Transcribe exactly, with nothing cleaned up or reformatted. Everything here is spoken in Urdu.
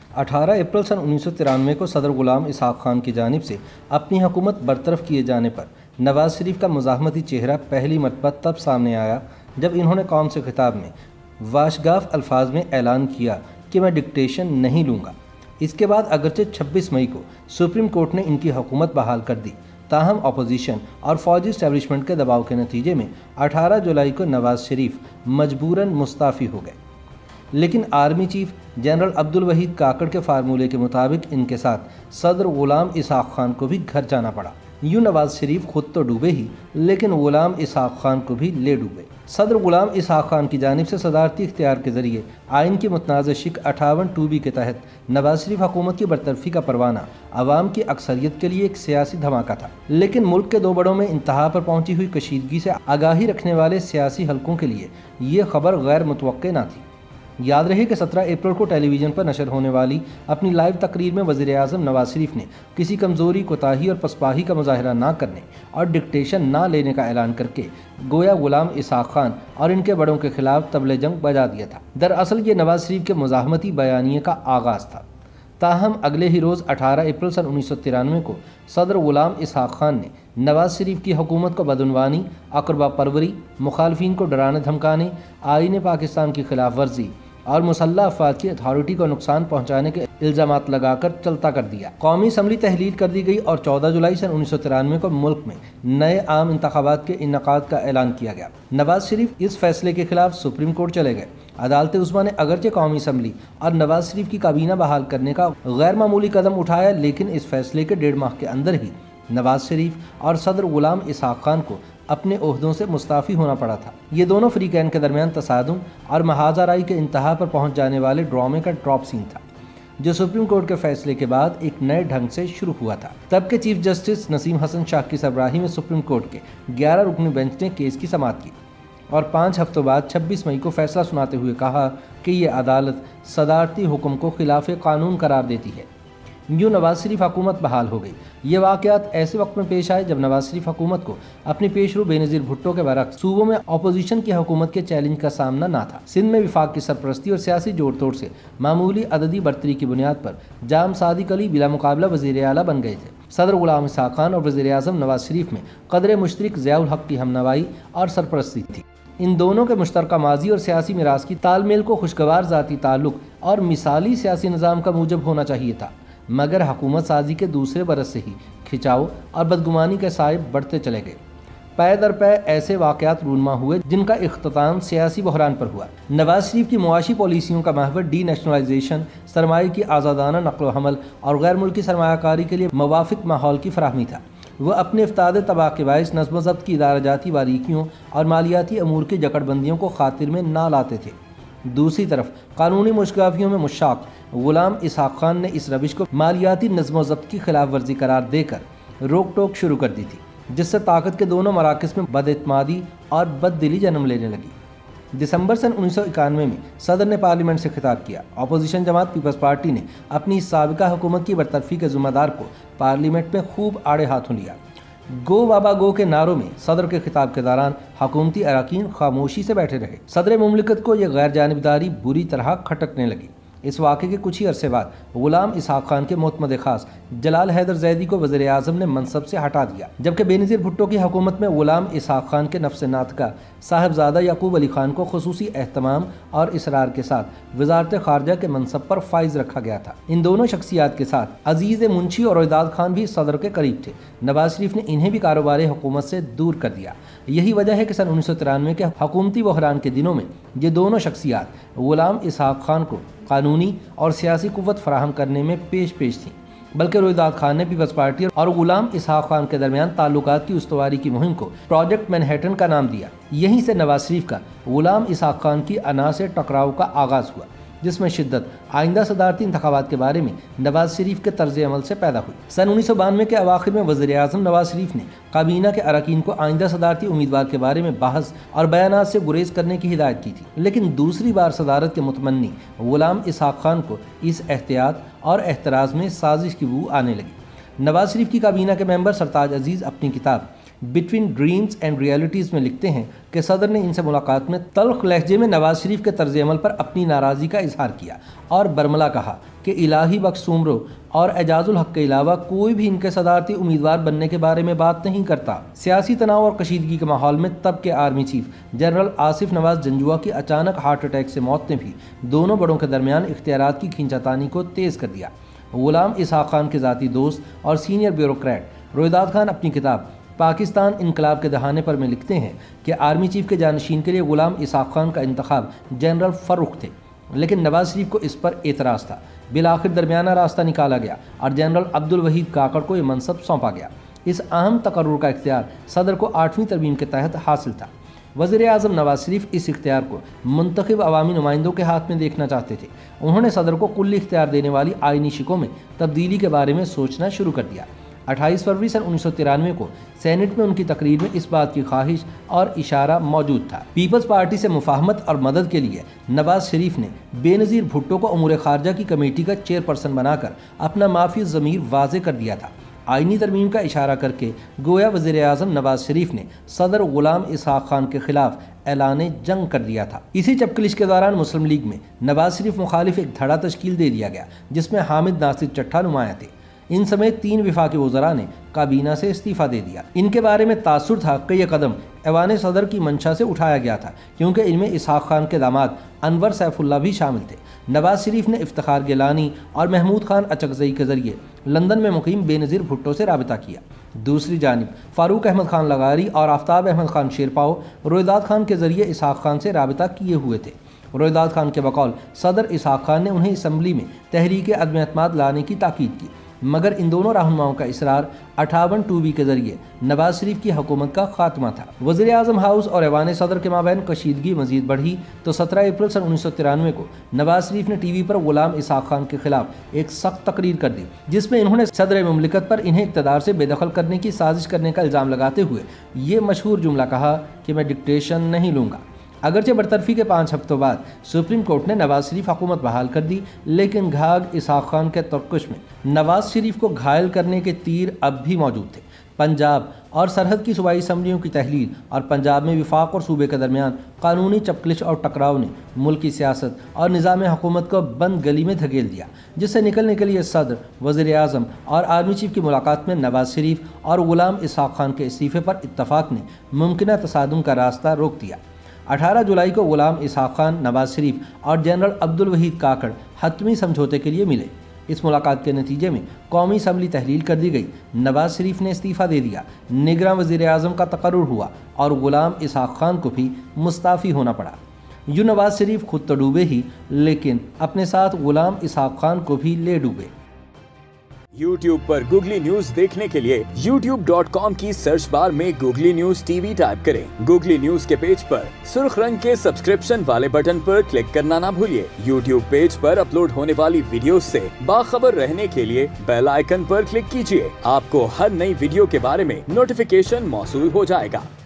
اٹھارہ اپریل سن انیس سو ترانوے کو صدر غلام اسحاق خان کی جانب سے اپنی حکومت برطرف کیے جانے پر نواز شریف کا مزاحمتی چہرہ پہلی مرتبہ تب سامنے آیا جب انہوں نے قوم سے خطاب میں واشگاف الفاظ میں اعلان کیا کہ میں ڈکٹیشن نہیں لوں گا۔ اس کے بعد اگرچہ چھبیس مئی کو سپریم کورٹ نے ان کی حکومت بحال کر دی، تاہم اپوزیشن اور فوجی اسٹیبلشمنٹ کے دباؤ کے نتیجے میں اٹھارہ جولائی کو نواز شریف مجبوراً مستعفی ہو گئے، لیکن army chief general Abdul Waheed Kakar کے فارمولے کے مطابق ان کے ساتھ صدر غلام اسحاق خان کو بھی گھر جانا پڑا۔ یوں نواز شریف خود تو ڈوبے ہی لیکن غلام اسحاق خان کو بھی لے ڈوبے۔ صدر غلام اسحاق خان کی جانب سے صدارتی اختیار کے ذریعے آئین کی متنازع شق اٹھاون ٹو بی کے تحت نواز شریف حکومت کی برطرفی کا پروانہ عوام کی اکثریت کے لیے ایک سیاسی دھماکہ تھا، لیکن ملک کے دو بڑوں میں انتہا پر پہنچی ہوئی کشیدگی سے آگاہی رکھنے والے سیاسی حلقوں کے لیے یہ خبر غیر متوقع نہ تھی۔ یاد رہے کہ سترہ اپریل کو ٹیلی ویژن پر نشر ہونے والی اپنی لائیو تقریر میں وزیر اعظم نواز شریف نے کسی کمزوری، کوتاہی اور پسپاہی کا مظاہرہ نہ کرنے اور ڈکٹیشن نہ لینے کا اعلان کر کے گویا غلام اسحاق خان اور ان کے بڑوں کے خلاف طبل جنگ بجا دیا تھا۔ دراصل یہ نواز شریف کے مزاحمتی بیانیے کا آغاز تھا، تاہم اگلے ہی روز اٹھارہ اپریل سن انیس سو ترانوے کو صدر غلام اسحاق خان نے نواز شریف کی حکومت کو بدعنوانی، اقربا پروری، مخالفین کو ڈرانے دھمکانے، آئین پاکستان کی خلاف ورزی اور مسلح افواج کی اتھارٹی کو نقصان پہنچانے کے الزامات لگا کر چلتا کر دیا۔ قومی اسمبلی تحلیل کر دی گئی اور چودہ جولائی سن انیس سو ترانوے کو ملک میں نئے عام انتخابات کے انعقاد کا اعلان کیا گیا۔ نواز شریف اس فیصلے کے خلاف سپریم کورٹ چلے گئے۔ عدالت عظمیٰ نے اگرچہ قومی اسمبلی اور نواز شریف کی کابینہ بحال کرنے کا غیر معمولی قدم اٹھایا، لیکن اس فیصلے کے ڈیڑھ ماہ کے اندر ہی نواز شریف اور صدر غلام اسحاق خان کو اپنے عہدوں سے مستعفی ہونا پڑا تھا۔ یہ دونوں فریقین کے درمیان تصادم اور محاذ آرائی کے انتہا پر پہنچ جانے والے ڈرامے کا ڈراپ سین تھا، جو سپریم کورٹ کے فیصلے کے بعد ایک نئے ڈھنگ سے شروع ہوا تھا۔ تب کے چیف جسٹس نسیم حسن شاہ کی سربراہی میں سپریم کورٹ کے گیارہ رکنی بینچ نے کیس کی سماعت کی اور پانچ ہفتوں بعد چھبیس مئی کو فیصلہ سناتے ہوئے کہا کہ یہ عدالت صدارتی حکم کو خلاف قانون قرار دیتی ہے۔ یوں نواز شریف حکومت بحال ہو گئی۔ یہ واقعات ایسے وقت میں پیش آئے جب نواز شریف حکومت کو اپنی پیشرو بے نظیر بھٹو کے برعکس صوبوں میں اپوزیشن کی حکومت کے چیلنج کا سامنا نہ تھا۔ سندھ میں وفاق کی سرپرستی اور سیاسی جوڑ توڑ سے معمولی عددی برتری کی بنیاد پر جام صادق علی بلا مقابلہ وزیر اعلیٰ بن گئے تھے۔ صدر غلام اسحاق خان اور وزیر اعظم نواز شریف میں قدر مشترک ضیاء الحق کی ہمنوائی اور سرپرستی تھی۔ ان دونوں کے مشترکہ ماضی اور سیاسی میراث کی تال میل کو خوشگوار ذاتی تعلق اور مثالی سیاسی نظام کا موجب ہونا چاہیے تھا، مگر حکومت سازی کے دوسرے برس سے ہی کھچاؤ اور بدگمانی کے سائے بڑھتے چلے گئے۔ پے در پے ایسے واقعات رونما ہوئے جن کا اختتام سیاسی بحران پر ہوا۔ نواز شریف کی معاشی پالیسیوں کا محور ڈی نیشنلائزیشن، سرمایہ کی آزادانہ نقل و حمل اور غیر ملکی سرمایہ کاری کے لیے موافق ماحول کی فراہمی تھا۔ وہ اپنے افتاد تباہ کے باعث نظم و ضبط کی ادارہ جاتی باریکیوں اور مالیاتی امور کی جکڑ بندیوں کو خاطر میں نہ لاتے تھے۔ دوسری طرف قانونی مشکافیوں میں مشتاق غلام اسحاق خان نے اس روش کو مالیاتی نظم و ضبط کی خلاف ورزی قرار دے کر روک ٹوک شروع کر دی تھی، جس سے طاقت کے دونوں مراکز میں بد اعتمادی اور بد دلی جنم لینے لگی۔ دسمبر سن انیس سو اکانوے میں صدر نے پارلیمنٹ سے خطاب کیا۔ اپوزیشن جماعت پیپلز پارٹی نے اپنی سابقہ حکومت کی برطرفی کے ذمہ دار کو پارلیمنٹ میں خوب آڑے ہاتھوں لیا۔ گو بابا گو کے نعروں میں صدر کے خطاب کے دوران حکومتی اراکین خاموشی سے بیٹھے رہے۔ صدر مملکت کو یہ غیر جانبداری بری طرح کھٹکنے لگی۔ اس واقعے کے کچھ ہی عرصے بعد غلام اسحاق خان کے معتمد خاص جلال حیدر زیدی کو وزیر اعظم نے منصب سے ہٹا دیا، جبکہ بے نظیر بھٹو کی حکومت میں غلام اسحاق خان کے نفس ناطقہ صاحبزادہ یعقوب علی خان کو خصوصی اہتمام اور اصرار کے ساتھ وزارت خارجہ کے منصب پر فائز رکھا گیا تھا۔ ان دونوں شخصیات کے ساتھ عزیز منشی اور وداد خان بھی صدر کے قریب تھے۔ نواز شریف نے انہیں بھی کاروبار حکومت سے دور کر دیا۔ یہی وجہ ہے کہ سن انیس سو ترانوے کے حکومتی بحران کے دنوں میں یہ دونوں شخصیات غلام اسحاق خان کو قانونی اور سیاسی قوت فراہم کرنے میں پیش پیش تھیں، بلکہ رویداد خان نے پیپلز پارٹی اور غلام اسحاق خان کے درمیان تعلقات کی استواری کی مہم کو پروجیکٹ مینہٹن کا نام دیا۔ یہیں سے نواز شریف کا غلام اسحاق خان کی انا سے ٹکراؤ کا آغاز ہوا، جس میں شدت آئندہ صدارتی انتخابات کے بارے میں نواز شریف کے طرز عمل سے پیدا ہوئی۔ سن انیس سو بانوے کے اواخر میں وزیر اعظم نواز شریف نے کابینہ کے اراکین کو آئندہ صدارتی امیدوار کے بارے میں بحث اور بیانات سے گریز کرنے کی ہدایت کی تھی، لیکن دوسری بار صدارت کے متمنی غلام اسحاق خان کو اس احتیاط اور احتراز میں سازش کی بو آنے لگی۔ نواز شریف کی کابینہ کے ممبر سرتاج عزیز اپنی کتاب बिटवीन ड्रीम्स एंड रियलिटीज़ में लिखते हैं कि सदर ने इनसे मुलाकात में तल्ख लहजे में नवाज शरीफ के तर्ज अमल पर अपनी नाराज़गी का इजहार किया और बरमला कहा कि इलाही बख्श उम्र और एजाजुल हक के अलावा कोई भी इनके सदारती उम्मीदवार बनने के बारे में बात नहीं करता। सियासी तनाव और कशीदगी के माहौल में तब के army chief general Asif Nawaz Janjua की अचानक हार्ट अटैक से मौत ने भी दोनों बड़ों के दरमियान इख्तियारात की खींचातानी को तेज़ कर दिया। गुलाम इसहाक खान के ज़ाती दोस्त और सीनियर ब्यूरोक्रेट रोहिदाद खान अपनी किताब पाकिस्तान इनकलाब के दहाने पर में लिखते हैं कि आर्मी चीफ के जानशीन के लिए गुलाम इसहाक खान का इंतखाब जनरल फ़र्रुख थे, लेकिन नवाज शरीफ को इस पर एतराज़ था। बिलाखिर दरमियाना रास्ता निकाला गया और जनरल अब्दुल वहीद काकड़ को यह मनसब सौंपा गया। इस अहम तकर्रुर का इख्तियार सदर को आठवीं तरमीम के तहत हासिल था। वज़ीर आज़म नवाज शरीफ इस इख्तियार को मुंतखब अवामी नुमाइंदों के हाथ में देखना चाहते थे। उन्होंने सदर को कुल्ली इख्तियार देने वाली आइनी शिकों में तब्दीली के बारे में सोचना शुरू कर दिया। अट्ठाईस फरवरी सन उन्नीस सौ तिरानवे को सेनेट में उनकी तकरीर में इस बात की ख्वाहिश और इशारा मौजूद था। पीपल्स पार्टी से मुफाहमत और मदद के लिए नवाज शरीफ ने बेनज़ीर भुट्टो को उमूर खारजा की कमेटी का चेयरपर्सन बनाकर अपना माफी ज़मीर वाज़े कर दिया था। आइनी तरमीम का इशारा करके गोया वज़ीर आज़म नवाज शरीफ ने सदर गुलाम इसहाक खान के खिलाफ ऐलान जंग कर दिया था। इसी चपकलिश के दौरान मुस्लिम लीग में नवाज शरीफ मुखालिफ एक धड़ा तश्कील दे दिया गया, जिसमें हामिद नासिर चट्ठा नुमाया थे। इन समेत तीन विफाकी वज़रा ने काबीना से इस्तीफ़ा दे दिया। इनके बारे में तासुर था कि यह कदम ऐवान सदर की मंशा से उठाया गया था, क्योंकि इनमें इसहाक खान के दामाद अनवर सैफुल्लाह भी शामिल थे। नवाज शरीफ ने इफ्तिखार गिलानी और महमूद खान अचकज़ई के ज़रिए लंदन में मुकीम बेनज़ीर भुट्टो से राबिता किया। दूसरी जानिब फ़ारूक अहमद खान लगारी और आफ्ताब अहमद खान शेरपाओ रोहिदाद खान के ज़रिए इसहाक खान से राबिता किए हुए थे। रोहिदाद खान के बकौल सदर इसहाक खान ने उन्हें असम्बली में तहरीक अदम एतमाद लाने की ताकीद की, मगर इन दोनों रहनुमाओं का इसरार अठावन टू बी के जरिए नवाज शरीफ की हुकूमत का खात्मा था। वज़ीर आज़म हाउस और ऐवान सदर के माबैन कशीदगी मजीद बढ़ी तो सत्रह अप्रैल सन उन्नीस सौ तिरानवे को नवाज शरीफ ने टी वी पर गुलाम इसहाक खान के खिलाफ एक सख्त तकरीर कर दी, जिसमें इन्होंने सदर मुमलिकत पर इन्हें इक़्तिदार से बेदखल करने की साजिश करने का इल्ज़ाम लगाते हुए ये मशहूर जुमला कहा कि मैं डिक्टेशन नहीं लूँगा। अगरचे बरतरफी के पाँच हफ्तों बाद सुप्रीम कोर्ट ने नवाज शरीफ हुकूमत बहाल कर दी, लेकिन घाघ इसहाक खान के तरकश में नवाज शरीफ को घायल करने के तीर अब भी मौजूद थे। पंजाब और सरहद की सूबाई असम्बलियों की तहलील और पंजाब में विफाक और सूबे के दरमियान कानूनी चपकलिश और टकराव ने मुल्क की सियासत और निज़ाम हुकूमत को बंद गली में धकेल दिया, जिससे निकलने के लिए सदर, वज़ीर आज़म और आर्मी चीफ की मुलाकात में नवाज शरीफ और गुलाम इसहाक खान के इस्तीफ़े पर इत्तफाक ने मुमकिन तसादुम का रास्ता रोक दिया। अठारह जुलाई को गुलाम इसहाक खान, नवाज शरीफ और जनरल अब्दुल वहीद काकड़ हतमी समझौते के लिए मिले। इस मुलाकात के नतीजे में कौमी असम्बली तहलील कर दी गई। नवाज शरीफ ने इस्तीफ़ा दे दिया, निगरां वज़ीर आज़म का तकर्रुर हुआ और गुलाम इसहाक खान को भी मुस्ताफ़ी होना पड़ा। यूँ नवाज शरीफ खुद तो डूबे ही, लेकिन अपने साथ गुलाम इसहाक खान को भी ले डूबे। यूट्यूब पर गूगली न्यूज देखने के लिए यूट्यूब डॉट कॉम की सर्च बार में गूगली न्यूज टीवी टाइप करें। गूगली न्यूज के पेज पर सुर्ख रंग के सब्सक्रिप्शन वाले बटन पर क्लिक करना ना भूलिए। यूट्यूब पेज पर अपलोड होने वाली वीडियो से बाखबर रहने के लिए बेल आइकन पर क्लिक कीजिए। आपको हर नई वीडियो के बारे में नोटिफिकेशन मौसूल हो जाएगा।